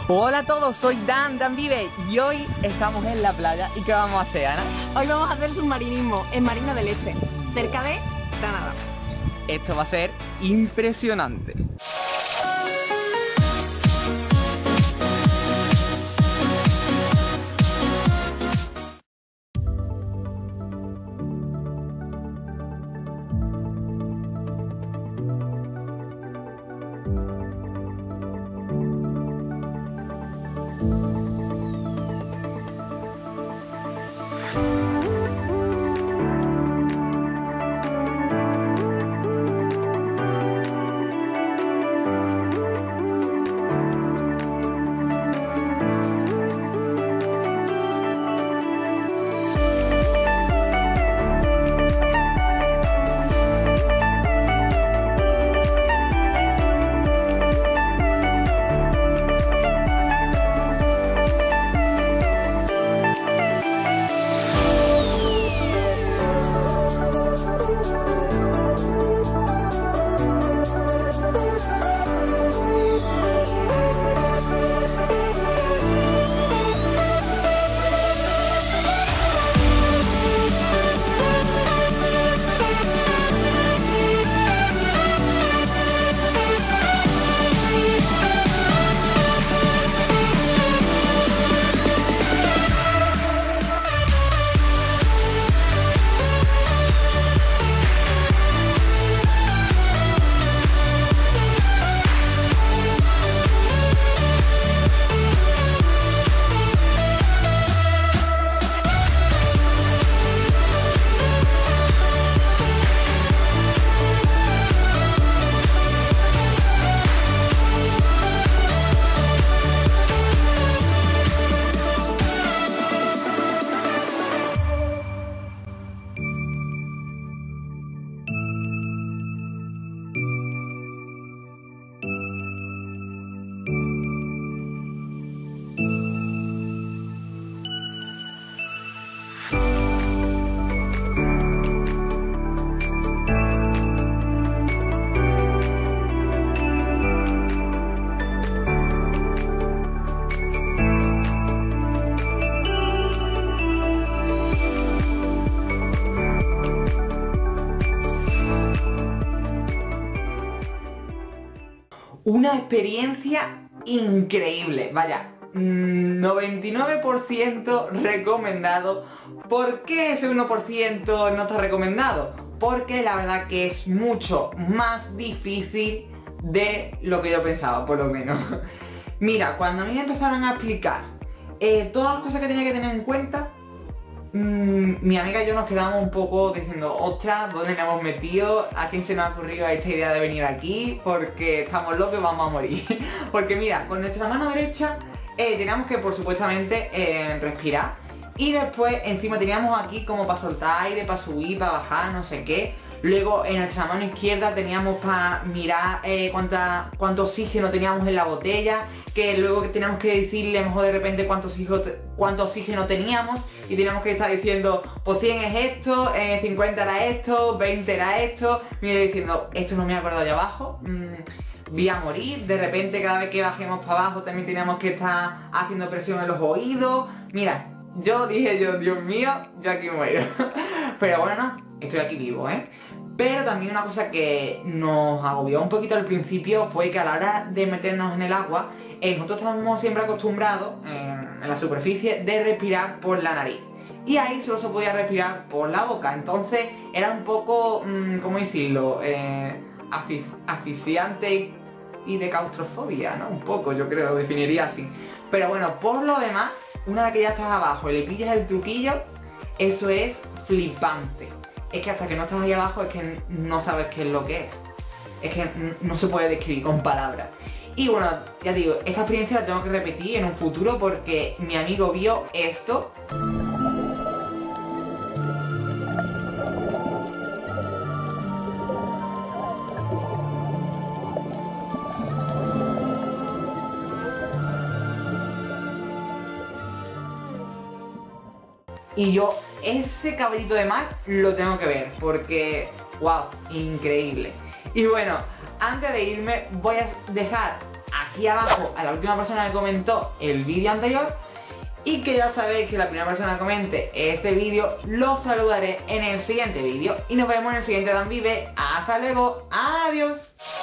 Hola a todos, soy Dan Vive y hoy estamos en la playa. ¿Y qué vamos a hacer, Ana? Hoy vamos a hacer submarinismo en Marina de Leche, cerca de Granada. Esto va a ser impresionante. Una experiencia increíble, vaya, 99% recomendado. ¿Por qué ese 1% no está recomendado? Porque la verdad que es mucho más difícil de lo que yo pensaba, por lo menos. Mira, cuando a mí me empezaron a explicar todas las cosas que tenía que tener en cuenta, mi amiga y yo nos quedamos un poco diciendo, ostras, ¿dónde me hemos metido? ¿A quién se nos ha ocurrido esta idea de venir aquí? Porque estamos locos y vamos a morir. Porque mira, con nuestra mano derecha teníamos que, por supuestamente, respirar. Y después encima teníamos aquí como para soltar aire, para subir, para bajar, no sé qué. Luego en nuestra mano izquierda teníamos para mirar cuánto oxígeno teníamos en la botella, que luego teníamos que decirle mejor de repente cuánto oxígeno teníamos, y teníamos que estar diciendo, pues 100 es esto, 50 era esto, 20 era esto, y yo diciendo, esto no me acuerdo allá abajo, voy a morir. De repente cada vez que bajemos para abajo también teníamos que estar haciendo presión en los oídos. Mira, yo dije, Dios mío, yo aquí muero. Pero bueno, no, estoy aquí vivo, ¿eh? Pero también una cosa que nos agobió un poquito al principio fue que a la hora de meternos en el agua, nosotros estamos siempre acostumbrados en la superficie de respirar por la nariz. Y ahí solo se podía respirar por la boca. Entonces era un poco, ¿cómo decirlo? Asfixiante y de claustrofobia, ¿no? Un poco, yo creo, lo definiría así. Pero bueno, por lo demás, una vez que ya estás abajo y le pillas el truquillo, eso es flipante. Es que hasta que no estás ahí abajo es que no sabes qué es lo que es. Es que no se puede describir con palabras. Y bueno, ya digo, esta experiencia la tengo que repetir en un futuro porque mi amigo vio esto. Y yo ese caballito de mar lo tengo que ver porque, wow, increíble. Y bueno, antes de irme voy a dejar aquí abajo a la última persona que comentó el vídeo anterior. Y que ya sabéis que la primera persona que comente este vídeo lo saludaré en el siguiente vídeo. Y nos vemos en el siguiente Dan Vive. Hasta luego. Adiós.